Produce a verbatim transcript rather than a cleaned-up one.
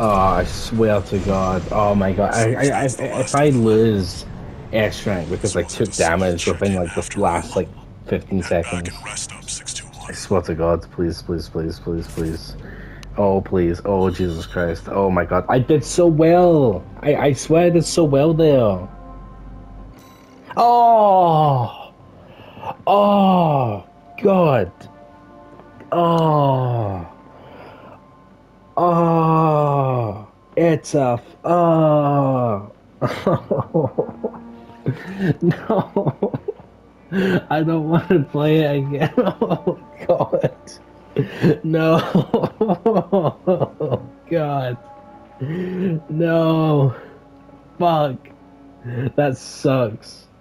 Oh, I swear to God. Oh my God. I, I, I if I lose air strength because I took damage within like the last like fifteen seconds. I swear to God, please, please, please, please, please. Oh, please. Oh, Jesus Christ. Oh my God. I did so well. I, I swear I did so well there. Oh, oh, God. Oh, oh, it's a, f- oh. No, I don't want to play it again. Oh, God. No. God. No. Fuck. That sucks.